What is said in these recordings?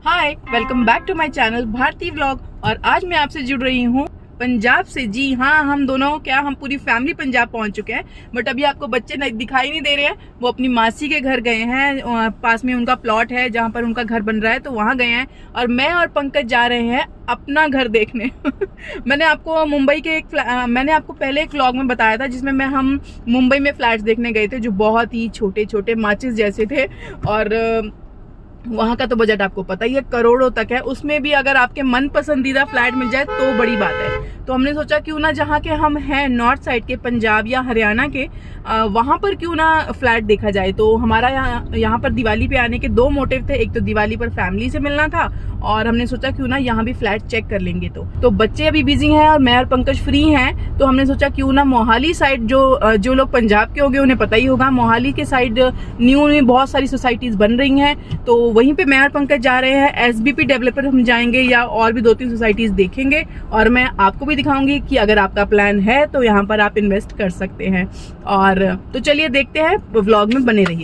Hi, welcome back to my channel Bharti vlog. और आज मैं आपसे जुड़ रही हूँ पंजाब से। जी हाँ, हम दोनों हम पूरी फैमिली पंजाब पहुंच चुके हैं। बट अभी आपको बच्चे दिखाई नहीं दे रहे हैं। वो अपनी मासी के घर गए हैं, पास में उनका प्लॉट है जहाँ पर उनका घर बन रहा है, तो वहाँ गए हैं। और मैं और पंकज जा रहे हैं अपना घर देखने। मैंने आपको मैंने आपको पहले एक व्लॉग में बताया था जिसमें हम मुंबई में फ्लैट्स देखने गए थे, जो बहुत ही छोटे छोटे माचिस जैसे थे। और वहां का तो बजट आपको पता ही है, करोड़ों तक है। उसमें भी अगर आपके मन पसंदीदा फ्लैट मिल जाए तो बड़ी बात है। तो हमने सोचा क्यों ना जहाँ के हम हैं नॉर्थ साइड के, पंजाब या हरियाणा के, वहां पर क्यों ना फ्लैट देखा जाए। तो हमारा यहाँ पर दिवाली पे आने के दो मोटिव थे। एक तो दिवाली पर फैमिली से मिलना था, और हमने सोचा क्यों ना यहाँ भी फ्लैट चेक कर लेंगे। तो बच्चे अभी बिजी हैं और मैं और पंकज फ्री हैं, तो हमने सोचा क्यों ना मोहाली साइड, जो लोग पंजाब के होंगे उन्हें पता ही होगा, मोहाली के साइड न्यू में बहुत सारी सोसाइटीज बन रही हैं। तो वहीं पे मैं और पंकज जा रहे हैं। एसबीपी डेवलपर हम जाएंगे या और भी 2-3 सोसाइटीज देखेंगे, और मैं आपको भी दिखाऊंगी कि अगर आपका प्लान है तो यहाँ पर आप इन्वेस्ट कर सकते हैं। और तो चलिए देखते हैं, व्लॉग में बने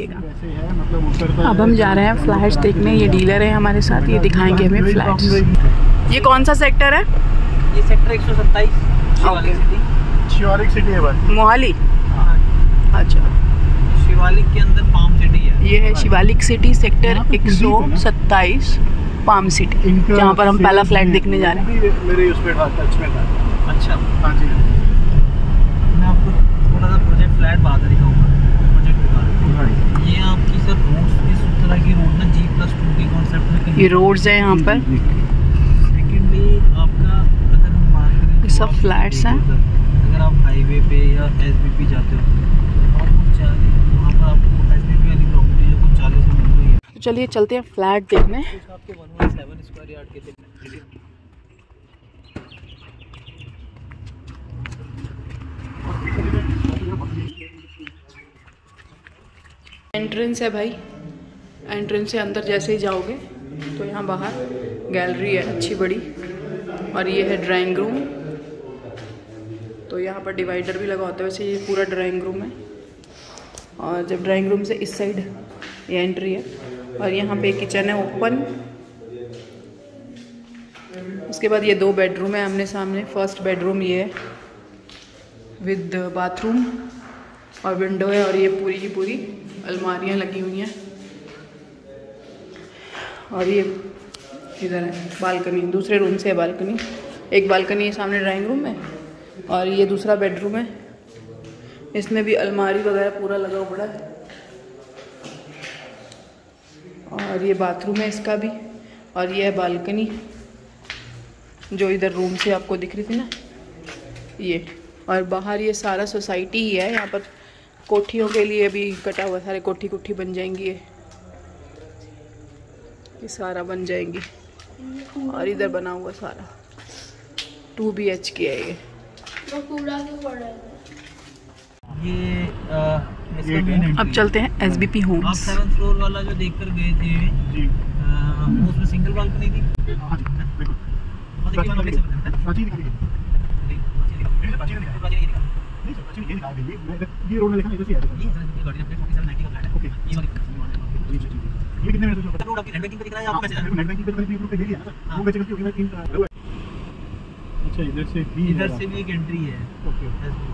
रहिएगा। अब हम जा रहे हैं फ्लैट्स देखने। ये डीलर है हमारे साथ, ये दिखाएंगे हमें फ्लैट्स। ये कौन सा सेक्टर है? ये सेक्टर 127 शिवालिक सिटी है भाई, मोहाली। अच्छा, शिवालिक के अंदर पाम सिटी है। ये है Shivalik city, sector 127 palm city, जहाँ पर हम पहला फ्लैट देखने जा रहे हैं। मेरे उसमें टच में था। अच्छा, हाँ जी। मैं आपको थोड़ा सा प्रोजेक्ट फ्लैट बाद में दिखाऊंगा। प्रोजेक्ट दिखा रहा हूं। ये आपकी सर रोड्स, इस तरह की रोड ना G+2 के कॉन्सेप्ट में ये रोड्स है यहाँ पर। सेकेंडली आपका अगर हम बात करें ये सब फ्लैट्स हैं। अगर आप हाईवे पे या एसबीपी जाते हो और वहाँ पर आपको एसबीपी वाली प्रॉपर्टी जो कुछ 40 से मिल रही है। तो चलिए चलते हैं फ्लैट देखने। आपके 117 स्क्वायर यार्ड के एंट्रेंस है भाई। एंट्रेंस से अंदर जैसे ही जाओगे तो यहाँ बाहर गैलरी है अच्छी बड़ी, और ये है ड्राइंग रूम। तो यहाँ पर डिवाइडर भी लगा होता है। वैसे ये पूरा ड्राइंग रूम है, और जब ड्राइंग रूम से इस साइड ये एंट्री है, और यहाँ पे किचन है ओपन। उसके बाद ये 2 बेडरूम है आमने सामने। फर्स्ट बेडरूम ये है विद बाथरूम और विंडो है, और ये पूरी की पूरी अलमारियाँ लगी हुई हैं। और ये इधर है बालकनी, दूसरे रूम से है बालकनी। एक बालकनी सामने ड्राइंग रूम है, और ये दूसरा बेडरूम है। इसमें भी अलमारी वगैरह पूरा लगा हुआ है। और ये बाथरूम है इसका भी, और ये है बालकनी जो इधर रूम से आपको दिख रही थी ना, ये। और बाहर ये सारा सोसाइटी ही है। यहाँ पर कोठियों के लिए भी कटा हुआ, सारे कोठी बन जाएंगी। ये सारा बन जाएंगी। और इधर बना हुआ सारा 2 BHK है ये। अब चलते हैं एसबीपी होम्स। आप 7th फ्लोर वाला जो देखकर गए थे जी, उसमें सिंगल बालकनी थी। ये रोड में देखा, इधर से आया ये कितने में रोड आपकी नेट बैंकिंग पे दिख रहा है, आपको मैसेज नेट बैंकिंग पे ग्रुप पे दे दिया ना, वो कैसे करती होगी? अच्छा, इधर से भी एक एंट्री है। ओके,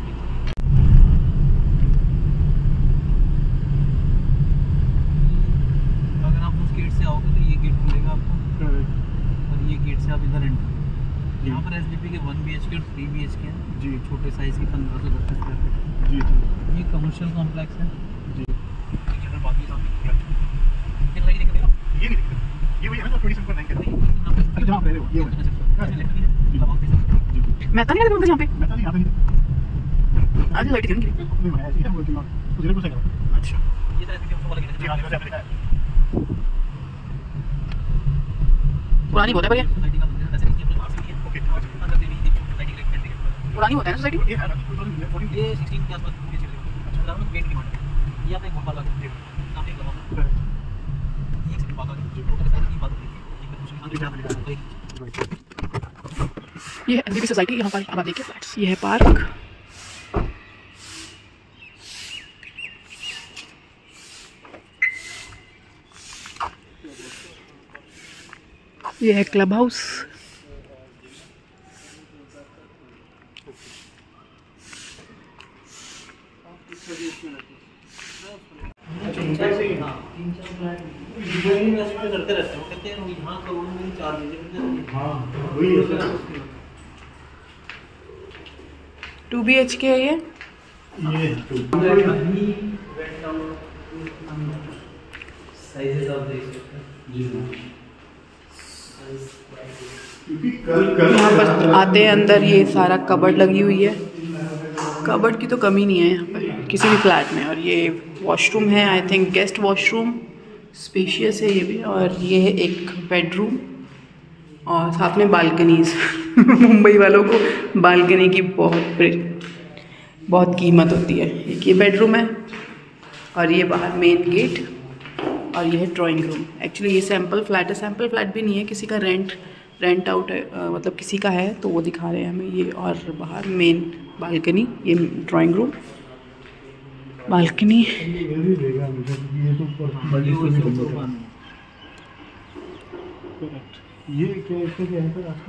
अगर आप उस गेट से आओगे तो ये गेट खुलेगा आपको, और ये गेट से आप इधर एंट्री। यहाँ पर एसबीपी के 1 BHK और 3 BHK हैं जी, छोटे साइज की 15 से 10 स्क्वायर फीट जी जी। ये कमर्शियल कॉम्प्लेक्स है जी। बाकी ये नहीं दिखता, ये वही है ना जो 27.9 कहते हैं। जहाँ आप रह रहे हो ये मैं तो नहीं रहता यहाँ पे। मैं तो नहीं आता नहीं। आज लाइट क्यों नहीं? नहीं है, ऐसे ही बोलती हूँ कुछ नहीं पूछेगा। अच्छा, ये तरह के वाला जी, हां देखो देखा है। पुरानी बहुत है पर ये सोसाइटी का मंदिर ऐसे नहीं है। ओके, अंदर से भी सोसाइटी के एंट्री है। पुरानी होता है ना सोसाइटी। ये 16 के आसपास पूरी चल रही है। अच्छा, दारू गेट की मार्केट ये आपने बहुत बार लगा दिया सामने एक लगा है। ये एक बात है जो टोटल सारी की बात होती है। ये एसबीपी सोसाइटी, यहाँ पर अब आप देखिए फ्लैट्स। ये है पार्क। ये है क्लब हाउस। करते रहते हैं, कहते हैं यहाँ करोड़ में 4 दीजिए। हाँ वही है। 2 BHK है ये। साइजेस आप देख सकते हैं जी। यहाँ पर आते हैं अंदर, ये सारा कबर्ड लगी हुई है। कबर्ड की तो कमी नहीं है यहाँ पर किसी भी फ्लैट में। और ये वॉशरूम है, I think guest washroom, spacious है ये भी। और ये है एक बेडरूम और साथ में बालकनीज। मुंबई वालों को बालकनी की बहुत कीमत होती है। एक ये बेडरूम है और ये बाहर मेन गेट, और ये है ड्राइंग रूम। एक्चुअली ये सैम्पल फ्लैट है, सैम्पल फ्लैट भी नहीं है, किसी का रेंट आउट है, मतलब किसी का है तो वो दिखा रहे हैं हमें ये। और बाहर मेन बालकनी, ये ड्राइंग रूम, बालकनी। ये क्या है पर आपको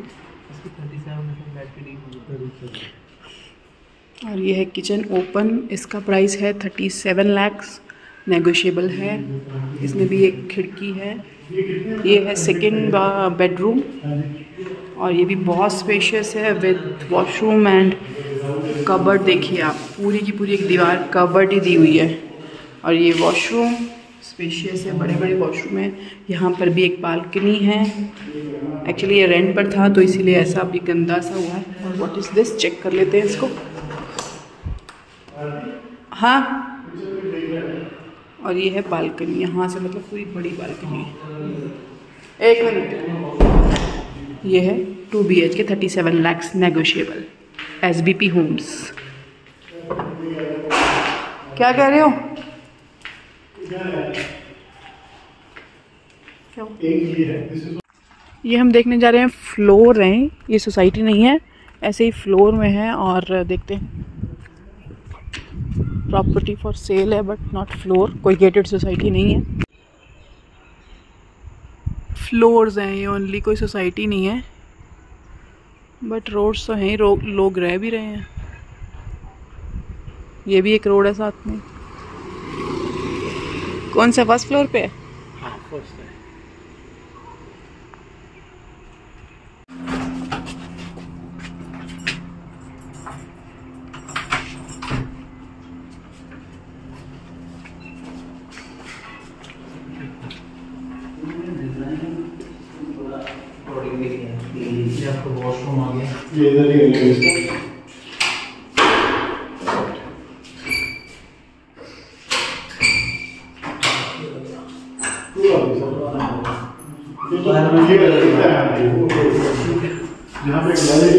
37 और ये है किचन ओपन, इसका प्राइस है 37 लाख, नेगोशिएबल है। इसमें भी एक खिड़की है। ये है सेकंड बेडरूम और ये भी बहुत स्पेशियस है विद वॉशरूम एंड कबर्ड। देखिए आप, पूरी की पूरी एक दीवार कबर्ड ही दी हुई है। और ये वॉशरूम स्पेशियस है, बड़े बड़े वॉशरूम है। यहाँ पर भी एक बालकनी है। एक्चुअली ये रेंट पर था तो इसीलिए ऐसा अभी गंदा सा हुआ है। और व्हाट इज़ दिस, चेक कर लेते हैं इसको। हाँ, और ये है बालकनी, यहाँ से मतलब पूरी बड़ी बालकनी है। एक मिनट, ये है 2 BHK 37 lakh, negotiable, SBP homes. क्या कह रहे हो? ये हम देखने जा रहे हैं, फ्लोर हैं, ये सोसाइटी नहीं है, ऐसे ही फ्लोर में है। और देखते हैं, प्रॉपर्टी फॉर सेल है बट नॉट फ्लोर, कोई गेटेड सोसाइटी नहीं है, फ्लोर्स हैं ये ओनली, कोई सोसाइटी नहीं है। बट रोड्स तो हैं, लोग रह भी रहे हैं। ये भी एक रोड है साथ में। कौन सा, फर्स्ट फ्लोर पे है? हाँ, फर्स्ट है। आपको वॉशरूम आ गया, ये इधर ही है इसका। यहाँ पे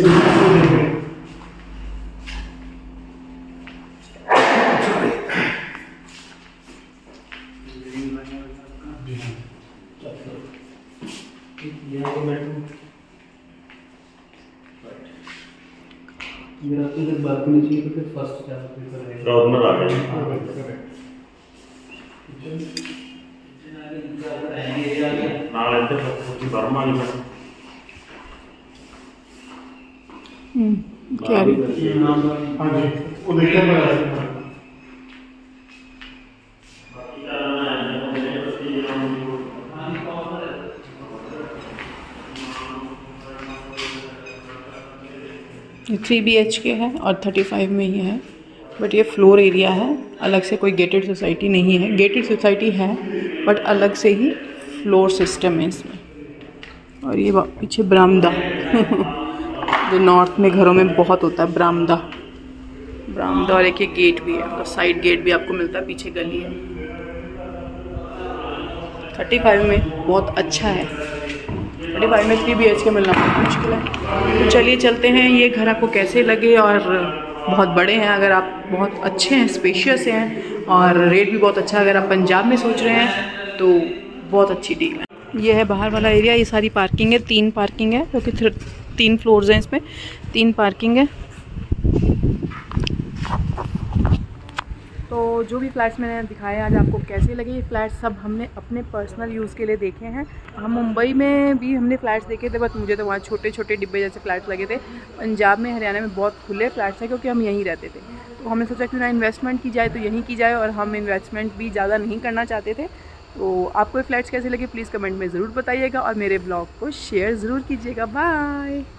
बालकनी चाहिए तो फिर फर्स्ट कॉर्नर आ गया। क्या ये 3 BHK है और 35 में ही है। बट ये फ्लोर एरिया है, अलग से कोई गेटेड सोसाइटी नहीं है। गेटेड सोसाइटी है बट अलग से ही फ्लोर सिस्टम है इसमें। और ये पीछे बरामदा जो नॉर्थ में घरों में बहुत होता है, बरामदा। और एक ये गेट भी है, और साइड गेट भी आपको मिलता है, पीछे गली है। 35 में बहुत अच्छा है। 35 में 3 BHK मिलना बहुत मुश्किल है। तो चलिए चलते हैं, ये घर आपको कैसे लगे। और बहुत बड़े हैं, अगर आप बहुत अच्छे हैं, स्पेशियस हैं, और रेट भी बहुत अच्छा है। अगर आप पंजाब में सोच रहे हैं तो बहुत अच्छी डील है। ये है बाहर वाला एरिया, ये सारी पार्किंग है, 3 पार्किंग है, क्योंकि 3 फ्लोर्स हैं इसमें, 3 पार्किंग है। तो जो भी फ्लैट्स मैंने दिखाए आज आपको कैसे लगे, ये फ्लैट्स सब हमने अपने पर्सनल यूज़ के लिए देखे हैं। हम मुंबई में भी हमने फ़्लैट्स देखे थे, बट मुझे तो वहाँ छोटे छोटे डिब्बे जैसे फ़्लैट्स लगे थे। पंजाब में, हरियाणा में बहुत खुले फ्लैट्स हैं क्योंकि हम यहीं रहते थे। तो हमने सोचा क्यों ना इन्वेस्टमेंट की जाए, तो यहीं की जाए, और हम इन्वेस्टमेंट भी ज़्यादा नहीं करना चाहते थे। तो आपको ये फ्लैट्स कैसे लगे प्लीज़ कमेंट में ज़रूर बताइएगा और मेरे ब्लॉग को शेयर ज़रूर कीजिएगा। बाय।